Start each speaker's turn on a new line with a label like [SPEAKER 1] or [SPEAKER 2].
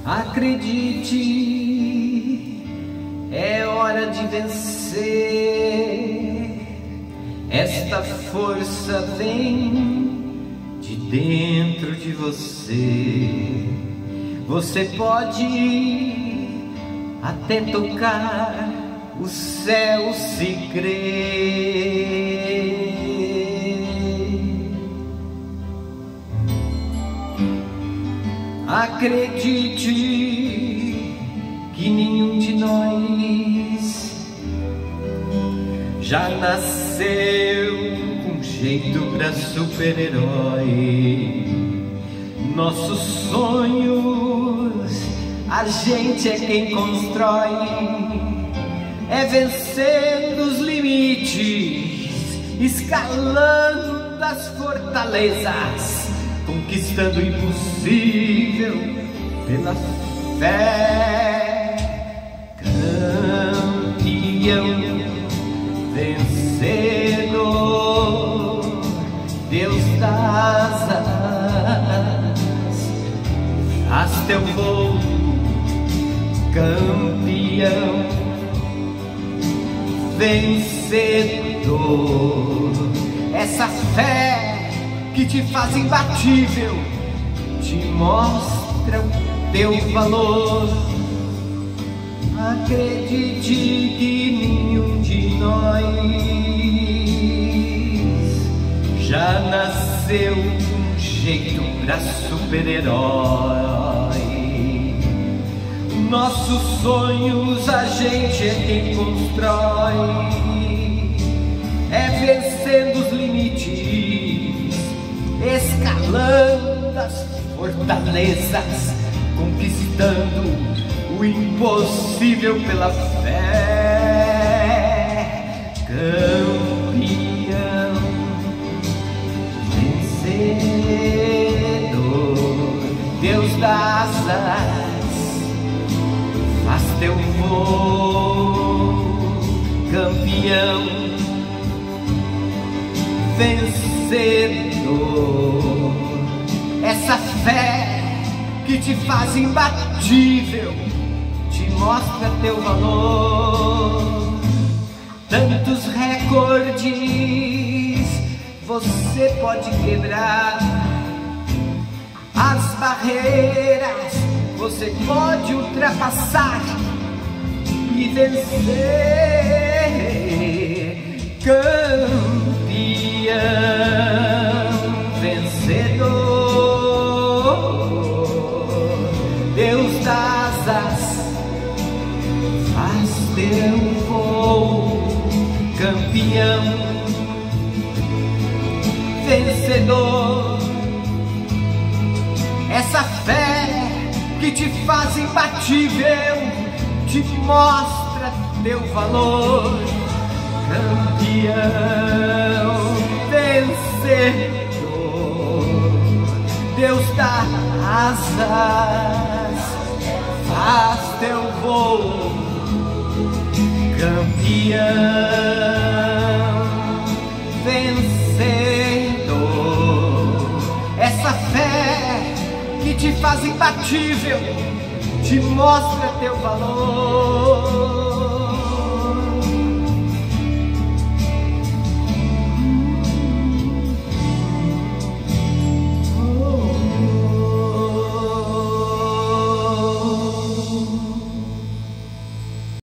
[SPEAKER 1] Acredite, é hora de vencer. Esta força vem de dentro de você. Você pode até tocar o céu se crer. Acredite que nenhum de nós já nasceu com jeito pra super-herói. Nossos sonhos a gente é quem constrói, é vencendo os limites, escalando as fortalezas, conquistando o impossível pela fé. Campeão, vencedor, Deus das asas, faz teu voo. Campeão, vencedor, essa fé que te faz imbatível, te mostra o teu valor. Acredite que nenhum de nós já nasceu com jeito pra super-herói. Nossos sonhos a gente é quem constrói, é vencendo os limites, escalando as fortalezas, conquistando o impossível pela fé. Campeão, vencedor, Deus das asas, faz teu voo. Campeão, vencedor, essa fé que te faz imbatível, te mostra teu valor. Tantos recordes você pode quebrar, as barreiras você pode ultrapassar e vencer. Campeão, vencedor, Deus das asas, faz teu voo. Campeão, vencedor, essa fé que te faz imbatível, te mostra teu valor. Campeão, vencedor, Deus dá asas, faz teu voo. Campeão, vencedor, essa fé que te faz imbatível, te mostra teu valor.